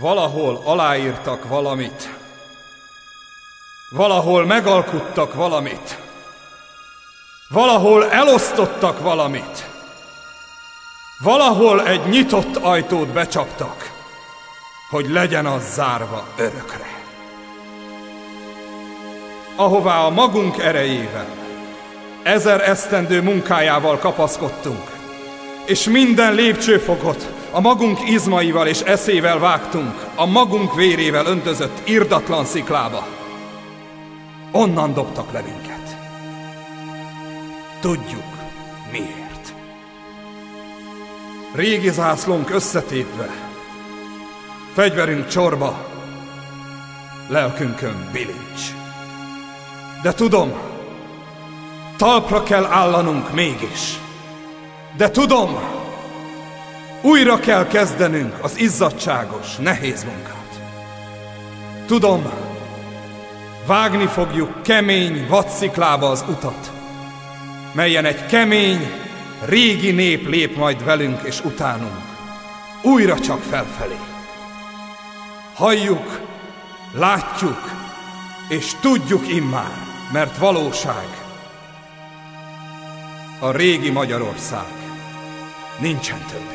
Valahol aláírtak valamit, valahol megalkuttak valamit, valahol elosztottak valamit, valahol egy nyitott ajtót becsaptak, hogy legyen az zárva örökre. Ahová a magunk erejével, 1000 esztendő munkájával kapaszkodtunk, és minden lépcsőfokot a magunk izmaival és eszével vágtunk, a magunk vérével öntözött irdatlan sziklába. Onnan dobtak le minket. Tudjuk miért. Régi zászlónk összetépve, fegyverünk csorba, lelkünkön bilincs. De tudom, talpra kell állanunk mégis. De tudom, újra kell kezdenünk az izzadságos, nehéz munkát. Tudom, vágni fogjuk kemény vadsziklába az utat, melyen egy kemény, régi nép lép majd velünk és utánunk, újra csak felfelé. Halljuk, látjuk, és tudjuk immár, mert valóság. A régi Magyarország nincsen többé.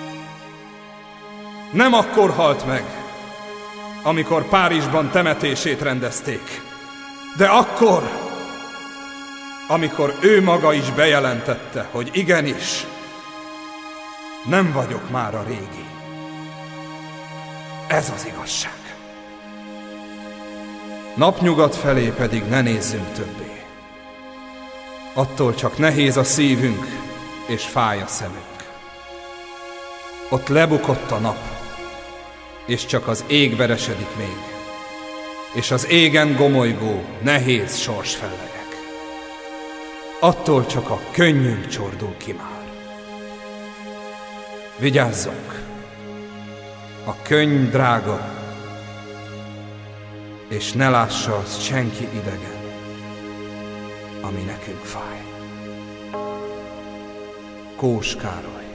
Nem akkor halt meg, amikor Párizsban temetését rendezték, de akkor, amikor ő maga is bejelentette, hogy igenis, nem vagyok már a régi. Ez az igazság. Napnyugat felé pedig ne nézzünk többé. Attól csak nehéz a szívünk, és fáj a szemünk. Ott lebukott a nap, és csak az ég veresedik még, és az égen gomolygó, nehéz sorsfellegek. Attól csak a könnyünk csordul ki már. Vigyázzunk! A könny drága, és ne lássa azt senki idegen, ami nekünk fáj. Kós Károly.